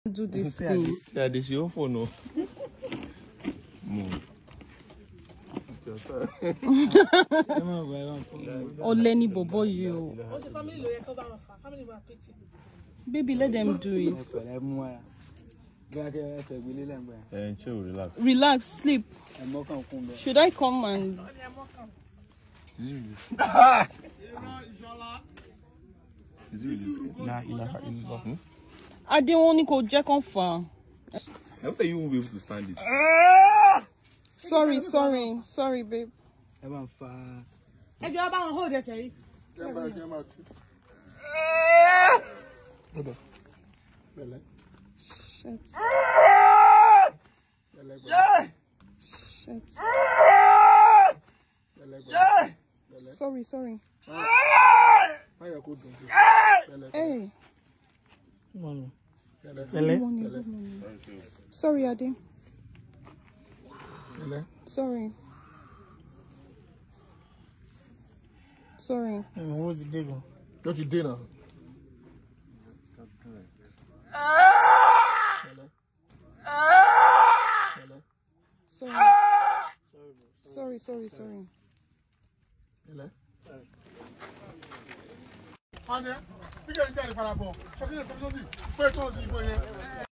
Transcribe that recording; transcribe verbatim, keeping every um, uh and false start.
Do this thing. Yeah, this your phone, no. Oh, Lenny Bobo, you. Baby, let them do it. And chill, relax. Relax, sleep. Should I come and? Is it really? Is it really? Nah, enough, enough. I didn't want to go check on far. I don't think you won't be able to stand it. Sorry, sorry, sorry, babe. I'm fast. If you're about to hold it, say. Come back, come back. Shit. Yeah. Shit. Yeah. Sorry, sorry. Hey. Good morning. Good morning, good morning. Sorry, Adi. Sorry. Sorry. What's the deal? What you did now? Sorry. Sorry, sorry, sorry. Hello? Sorry. Honey, you can't get it for a ball.